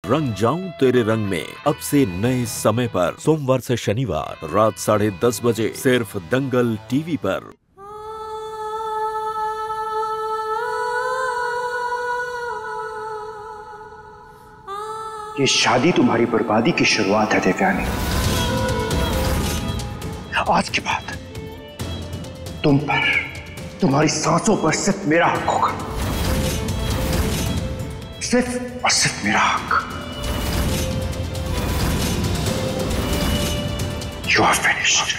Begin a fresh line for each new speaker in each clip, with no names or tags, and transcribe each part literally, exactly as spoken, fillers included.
रंग जाऊं तेरे रंग में अब से नए समय पर सोमवार से शनिवार रात साढ़े दस बजे सिर्फ दंगल टीवी पर।
ये शादी तुम्हारी बर्बादी की शुरुआत है देवयानी। आज के बाद तुम पर, तुम्हारी सांसों पर सिर्फ मेरा हक होगा, सिर्फ और सिर्फ मेरा हक। You are finished.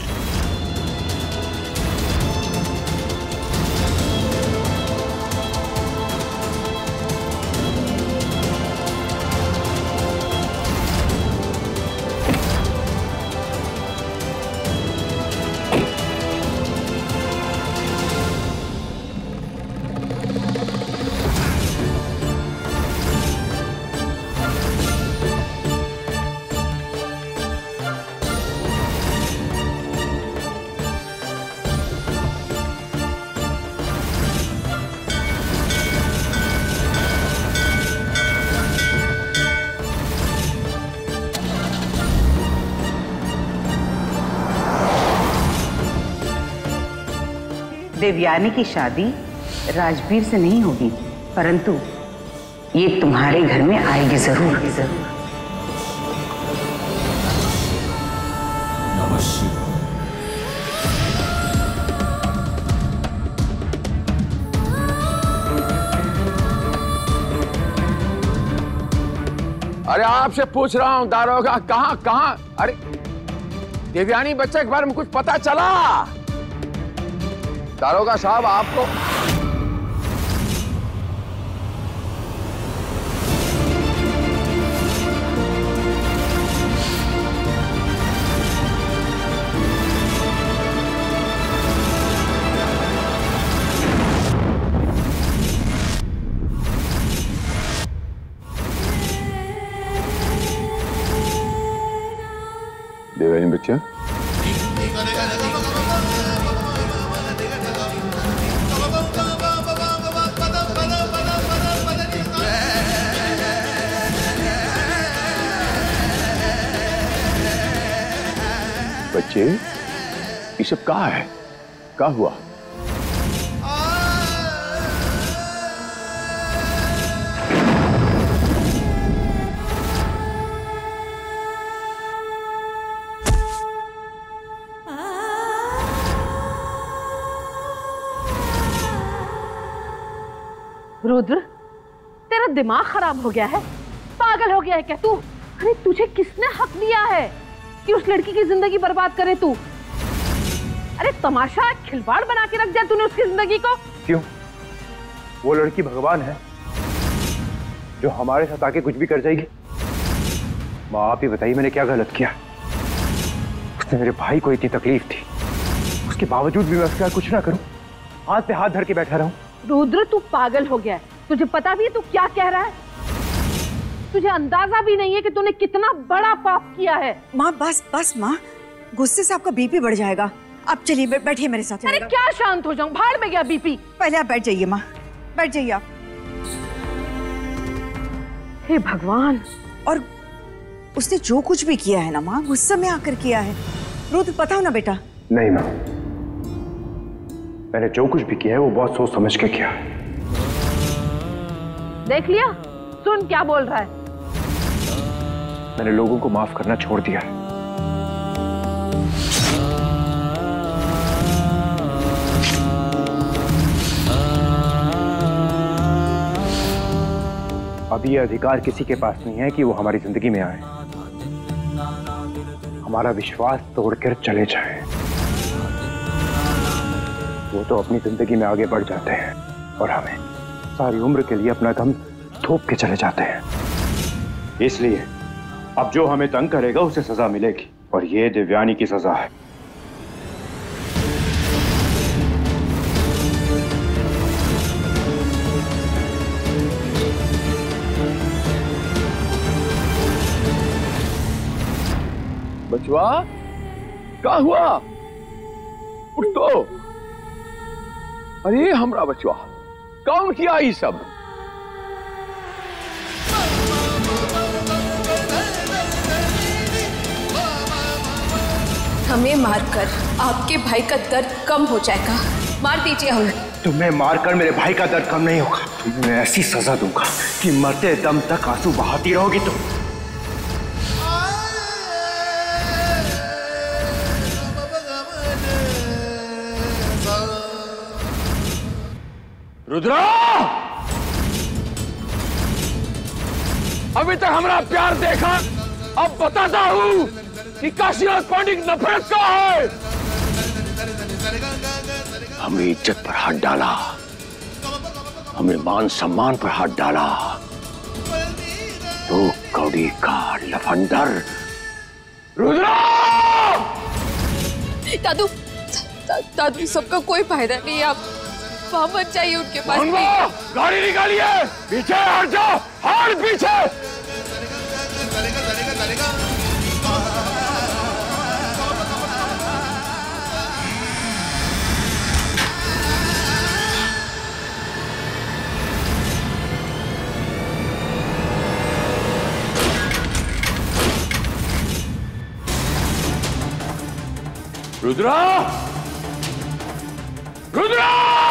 देवयानी की शादी राजवीर से नहीं होगी, परंतु ये तुम्हारे घर में आएगी जरूर जरूर।
अरे आपसे पूछ रहा हूं दारोगा, कहां कहां? अरे देवयानी बच्चे के बारे में कुछ पता चला? दारोगा साहब आपको देवयानी बच्चा बच्चे, ये सब कहाँ है? कहाँ हुआ?
रुद्र, तेरा दिमाग खराब हो गया है, पागल हो गया है क्या तू? अरे तुझे किसने हक दिया है कि उस लड़की की जिंदगी बर्बाद करे तू? अरे तमाशा खिलवाड़ बना के रख दिया तूने उसकी जिंदगी को।
क्यों? वो लड़की भगवान है जो हमारे साथ आके कुछ भी कर जाएगी? माँ आप ही बताइए मैंने क्या गलत किया? उसने मेरे भाई को इतनी तकलीफ थी, उसके बावजूद भी मैं उसके साथ कुछ ना करूं, हाथ पे हाथ धर के बैठा रहूं।
रुद्र तू पागल हो गया है, तुझे पता भी है तू क्या कह रहा है? तुझे अंदाजा भी नहीं है कि तूने कितना बड़ा पाप किया है।
माँ बस बस माँ, गुस्से से आपका बीपी बढ़ जाएगा। आप चलिए बैठिए मेरे साथ।
अरे क्या शांत हो जाऊं, भाड़ में गया बीपी।
पहले आप बैठ जाइए माँ, बैठ जाइए आप।
हे भगवान।
और उसने जो कुछ भी किया है ना माँ, गुस्से में आकर किया है। रुद्र बताओ ना बेटा।
नहीं माँ, मैंने जो कुछ भी किया है वो बहुत सोच समझ के किया।
देख लिया, सुन क्या बोल रहा है।
मैंने लोगों को माफ करना छोड़ दिया है। अब ये अधिकार किसी के पास नहीं है कि वो हमारी जिंदगी में आए, हमारा विश्वास तोड़कर चले जाए। वो तो अपनी जिंदगी में आगे बढ़ जाते हैं और हमें सारी उम्र के लिए अपना गम थोप के चले जाते हैं। इसलिए अब जो हमें तंग करेगा उसे सजा मिलेगी, और ये देवयानी की सजा है।
बचवा क्या हुआ? उठ तो। अरे हमरा बचवा, कौन किया ये सब?
हमें मारकर आपके भाई का दर्द कम हो जाएगा। मार दीजिए हमें।
तुम्हें मारकर मेरे भाई का दर्द कम नहीं होगा। तुम्हें ऐसी सजा दूंगा कि मरते दम तक आंसू बहाती रहोगी तुम।
रुद्रा, अभी तक हमारा प्यार देखा, अब बताता हूँ कि काशीनाथ पांडे की नफरत क्या है। हमें इज्जत पर हाथ डाला, हमें मान सम्मान पर हाथ डाला, तो कौड़ी का लफंडर। रुद्रा!
दादू, दा, दादू सबका कोई फायदा नहीं है। आप वहां मत जाइए उनके पास।
गाड़ी निकालिए, पीछे हट जाओ, हट पीछे। रुद्रा! रुद्रा!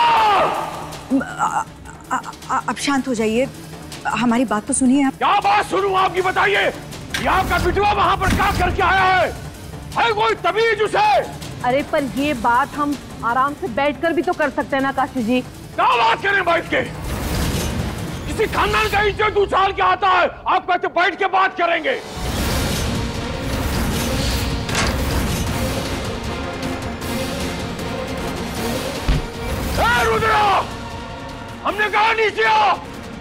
आप शांत हो जाइए, हमारी बात तो सुनिए आप।
क्या बात सुनूं आपकी, बताइए। ये आपका बिटुआ वहां पर क्या करके आया है? है कोई तमीज उसे?
अरे पर ये बात हम आराम से बैठकर भी तो कर सकते हैं ना काशी जी।
क्या बात करें बैठ के? किसी खानदान का इज्जत उछाल के आता है, आप कहते बैठ के बात करेंगे। रुद्रा, हमने कहा नीचे आओ।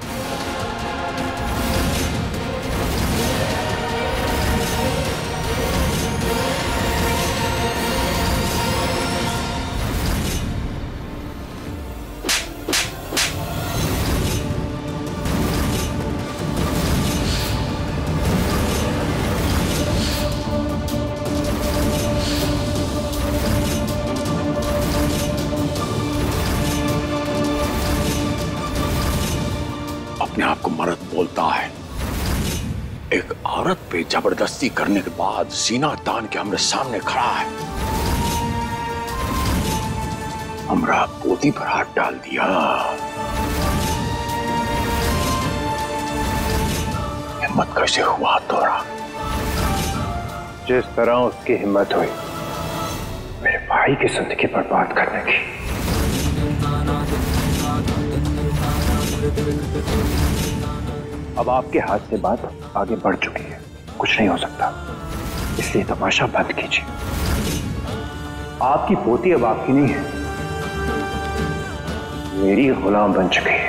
अपने आप को मर्द बोलता है, एक औरत पे जबरदस्ती करने के बाद सीना तान के हमारे सामने खड़ा है। हमरा पोती पर हाथ डाल दिया। हिम्मत कैसे हुआ तोरा?
जिस तरह उसकी हिम्मत हुई मेरे भाई की जिंदगी बर्बाद करने की। अब आपके हाथ से बात आगे बढ़ चुकी है, कुछ नहीं हो सकता, इसलिए तमाशा बंद कीजिए। आपकी पोती अब आपकी नहीं है, मेरी गुलाम बन चुकी है।